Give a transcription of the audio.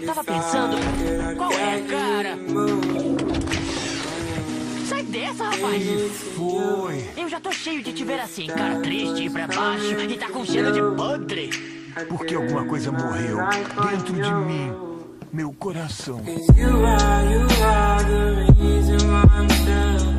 tava pensando... Qual é, cara? Sai dessa, rapaz! Foi. Eu já tô cheio de te ver assim, cara triste, ir pra baixo e tá com cheiro de podre. Porque alguma coisa morreu dentro de mim. Meu coração. You are the reason why I'm still